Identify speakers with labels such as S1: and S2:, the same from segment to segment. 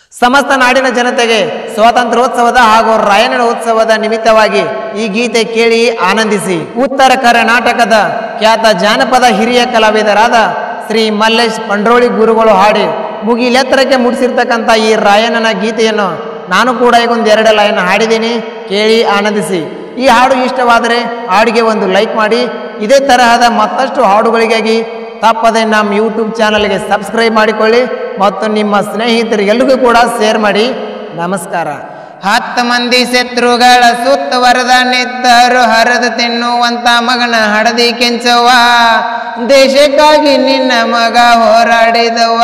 S1: ಸಮಸ್ತ ನಾಡಿನ ಜನತೆಗೆ ಸ್ವಾತಂತ್ರ್ಯೋತ್ಸವದ ಹಾಗೂ ರಾಯಣ್ಣ ಉತ್ಸವದ ನಿಮಿತ್ತವಾಗಿ ಈ ಗೀತೆ ಕೇಳಿ ಆನಂದಿಸಿ. ಉತ್ತರ ಕರ್ನಾಟಕದ ಖ್ಯಾತ ಜಾನಪದ ಹಿರಿಯ ಕಲಾವಿದರಾದ ಶ್ರೀ ಮಲ್ಲೇಶ್ ಪಂಡ್ರೋಳಿ ಗುರುಗಳು ಹಾಡಿ ಮುಗಿಲೆತ್ತರಕ್ಕೆ ಮುಡಿಸಿರ್ತಕ್ಕಂಥ ಈ ರಾಯಣ್ಣನ ಗೀತೆಯನ್ನು ನಾನು ಕೂಡ ಈಗ ಒಂದು 2 ಲೈನ್ ಹಾಡಿದ್ದೀನಿ, ಕೇಳಿ ಆನಂದಿಸಿ. ಈ ಹಾಡು ಇಷ್ಟವಾದರೆ ಹಾಡಿಗೆ ಒಂದು ಲೈಕ್ ಮಾಡಿ. ಇದೇ ತರಹದ ಮತ್ತಷ್ಟು ಹಾಡುಗಳಿಗಾಗಿ ತಪ್ಪದೆ ನಮ್ಮ ಯೂಟ್ಯೂಬ್ ಚಾನಲ್ಗೆ ಸಬ್ಸ್ಕ್ರೈಬ್ ಮಾಡಿಕೊಳ್ಳಿ ಮತ್ತು ನಿಮ್ಮ ಸ್ನೇಹಿತರಿಗೆಲ್ಲರಿಗೂ ಕೂಡ ಶೇರ್ ಮಾಡಿ. ನಮಸ್ಕಾರ.
S2: 10 ಮಂದಿ ಶತ್ರುಗಳ ಸುತ್ತುವರೆದನಿದ್ದರು, ಹರಿದು ತಿನ್ನುವಂತ ಮಗನ ಹಡದಿ ಕೆಂಚವ್ವ, ದೇಶಕ್ಕಾಗಿ ನಿನ್ನ ಮಗ ಹೋರಾಡಿದವ.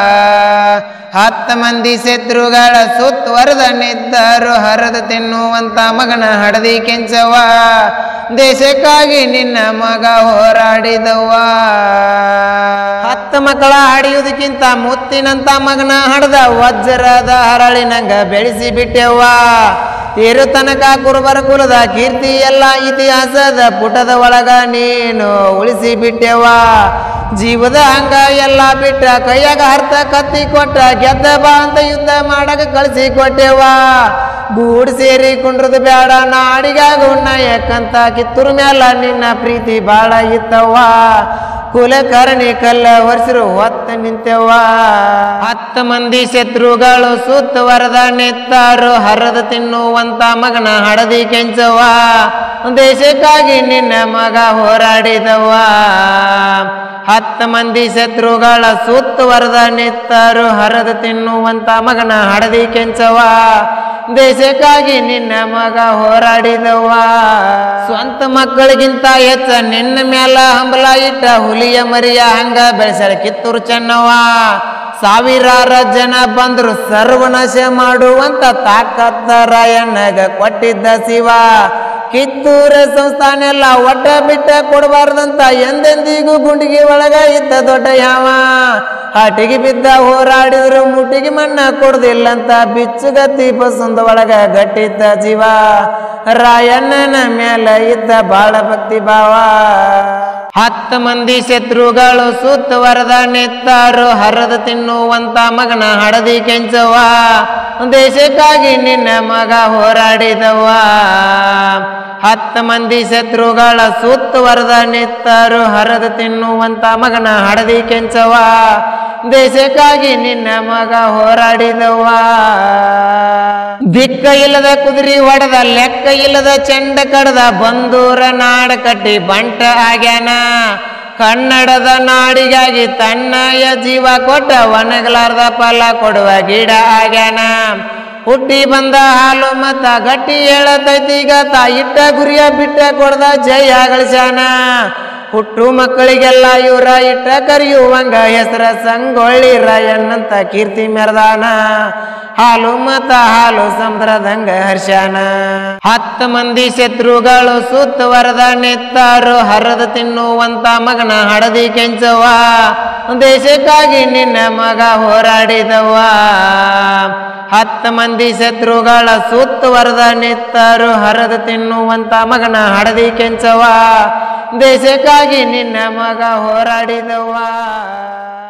S2: 10 ಮಂದಿ ಶತ್ರುಗಳ ಸುತ್ತುವರೆದನಿದ್ದರು, ಹರಿದು ತಿನ್ನುವಂತ ಮಗನ ಹಡದಿ ಕೆಂಚವ್ವ, ದೇಶಕ್ಕಾಗಿ ನಿನ್ನ ಮಗ ಹೋರಾಡಿದವ.
S1: 10 ಮಕ್ಕಳ ಹಡಿಯುವುದಕ್ಕಿಂತ ಮುತ್ತಿನಂತ ಮಗನ ಹಡದ ವಜ್ರದ ಹರಳಿನಂಗ ಬೆಳೆಸಿ ಬಿಟ್ಟೆವ್ವ. ತೀರು ತನಕ ಕುರುಬರ ಕುಲದ ಕೀರ್ತಿ ಎಲ್ಲ ಇತಿಹಾಸದ ಪುಟದ ಒಳಗ ನೀನು ಉಳಿಸಿ ಬಿಟ್ಟೆವ್ವ. ಜೀವದ ಹಂಗ ಎಲ್ಲ ಬಿಟ್ಟ ಕೈಯಾಗ ಹರ್ತ ಕತ್ತಿ ಕೊಟ್ಟ, ಗೆದ್ದ ಬಾ ಅಂತ ಯುದ್ಧ ಮಾಡಕ ಕಳಿಸಿ ಕೊಟ್ಟೆವ್ವ. ಗೂಡ್ ಸೇರಿ ಕುಂಡ್ರದು ಬೇಡ ನಾಡಿಗಾಗ ನಾಯಕಂತ ಕಿತ್ತೂರು ಮ್ಯಾಲ ನಿನ್ನ ಪ್ರೀತಿ ಬಾಳ ಇತ್ತವ್ವ. ಕುಲಕರ್ಣಿ ಕಲ್ಲ ವರ್ಷರು ಹೊತ್ತ ನಿಂತೆವ್ವ.
S2: 10 ಮಂದಿ ಶತ್ರುಗಳು ಸುತ್ತುವರೆದ ನಿತ್ತರು, ಹರಿದು ತಿನ್ನುವಂತ ಮಗನ ಹಡದಿ ಕೆಂಚವ್ವ, ದೇಶಕ್ಕಾಗಿ ನಿನ್ನ ಮಗ ಹೋರಾಡಿದವ. 10 ಮಂದಿ ಶತ್ರುಗಳ ಸುತ್ತುವರೆದ ನಿತ್ತರು, ಹರಿದು ತಿನ್ನುವಂತ ಮಗನ ಹಡದಿ ಕೆಂಚವ್ವ, ದೇಶಕ್ಕಾಗಿ ನಿನ್ನ ಮಗ ಹೋರಾಡಿದವ.
S1: ಸ್ವಂತ ಮಕ್ಕಳಿಗಿಂತ ಹೆಚ್ಚ ನಿನ್ನ ಮ್ಯಾಲ ಹಂಬಲ ಇಟ್ಟ ಹುಲಿಯ ಮರಿಯ ಹಂಗ ಬೆಳೆಸಳ ಕಿತ್ತೂರು ಚೆನ್ನವ್ವ. ಸಾವಿರಾರು ಜನ ಬಂದ್ರು ಸರ್ವನಾಶ ಮಾಡುವಂತ ತಾಕತ್ತ ರಾಯಣ್ಣಗ ಕೊಟ್ಟಿದ್ದ ಶಿವ. ಕಿತ್ತೂರ ಸಂಸ್ಥಾನೆಲ್ಲ ಒಟ್ಟ ಬಿಟ್ಟ ಕೊಡಬಾರ್ದಂತ ಎಂದೆಂದಿಗೂ ಗುಂಡಿಗೆ ಒಳಗ ಇದ್ದ ದೊಡ್ಡ ಯಾವ. ಹಾಟಿಗೆ ಬಿದ್ದ ಹೋರಾಡಿದ್ರು ಮುಟ್ಟಿಗೆ ಮಣ್ಣ ಕೊಡುದಿಲ್ಲಂತ ಬಿಚ್ಚುಗತ್ತಿ ಬಸಂದ ಒಳಗ ಗಟ್ಟಿದ್ದ ಜೀವ. ರಾಯಣ್ಣನ ಮೇಲೆ ಇದ್ದ ಬಾಳ ಭಕ್ತಿ ಭಾವ.
S2: 10 ಮಂದಿ ಶತ್ರುಗಳು ಸುತ್ತುವರೆದ ನಿತ್ತರು, ಹರಿದು ತಿನ್ನುವಂತ ಮಗನ ಹಡದಿ ಕೆಂಚವ್ವ, ದೇಶಕ್ಕಾಗಿ ನಿನ್ನ ಮಗ ಹೋರಾಡಿದವ. 10 ಮಂದಿ ಶತ್ರುಗಳ ಸುತ್ತುವರೆದ ನಿತ್ತರು, ಹರಿದು ತಿನ್ನುವಂತ ಮಗನ ಹಡದಿ ಕೆಂಚವ್ವ, ದೇಶಕ್ಕಾಗಿ ನಿನ್ನ ಮಗ ಹೋರಾಡಿದವ.
S1: ದಿಕ್ಕ ಇಲ್ಲದ ಕುದುರೆ ಹೊಡೆದ, ಲೆಕ್ಕ ಇಲ್ಲದ ಚೆಂಡ ಕಡದ, ಬಂದೂರ ನಾಡ ಕಟ್ಟಿ ಬಂಟ ಆಗ್ಯಾನ. ಕನ್ನಡದ ನಾಡಿಗಾಗಿ ತನ್ನಯ ಜೀವ ಕೊಟ್ಟ, ಒಣಗಲಾರ್ದ ಫಲ ಕೊಡುವ ಗಿಡ ಆಗ್ಯಾನ. ಹುಟ್ಟಿ ಬಂದ ಹಾಲು ಮತ ಗಟ್ಟಿ ಹೇಳತೈತಿಗ, ಇಟ್ಟ ಗುರಿಯ ಬಿಟ್ಟ ಕೊಡ್ದ ಜಯ ಗಳಿಸ್ಯಾನ. ಹುಟ್ಟು ಮಕ್ಕಳಿಗೆಲ್ಲ ಇವರ ಇಟ್ಟ ಕರೆಯುವಂಗ ಹೆಸರ ಸಂಗೊಳ್ಳಿ ರಾಯಣ್ಣಂತ ಕೀರ್ತಿ ಮೆರೆದಾನ. ಹಾಲು ಮತ ಹಾಲು ಸಮುದ್ರದಂಗ ಹರ್ಷಾನ.
S2: 10 ಮಂದಿ ಶತ್ರುಗಳು ಸುತ್ತುವರೆದ ನಿತ್ತರು, ಹರಿದು ತಿನ್ನುವಂತ ಮಗನ ಹಡದಿ ಕೆಂಚವ್ವ, ದೇಶಕ್ಕಾಗಿ ನಿನ್ನ ಮಗ ಹೋರಾಡಿದವ. 10 ಮಂದಿ ಶತ್ರುಗಳ ಸುತ್ತುವರೆದ ನಿತ್ತರು, ಹರಿದು ತಿನ್ನುವಂತ ಮಗನ ಹಡದಿ ಕೆಂಚವ್ವ, ದೇಶಕ್ಕಾಗಿ ನಿನ್ನ ಮಗ ಹೋರಾಡಿದವ.